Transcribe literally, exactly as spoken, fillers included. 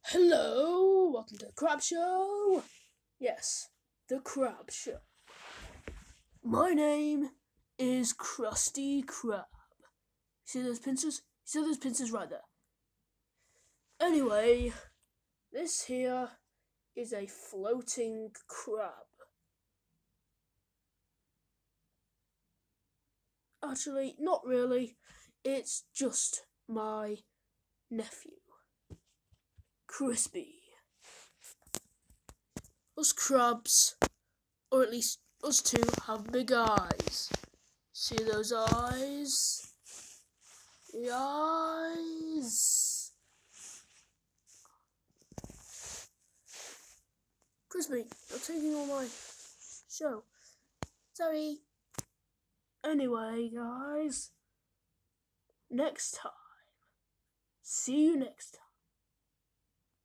Hello, welcome to the Crab Show. Yes, the Crab Show. My name is Krusty Krab. See those pincers? See those pincers right there? Anyway, this here is a floating crab. Actually, not really. It's just my nephew, Crispy. Us crabs, or at least us two, have big eyes. See those eyes? The eyes. Crispy, you're taking all my show. Sorry. Anyway, guys, next time. See you next time.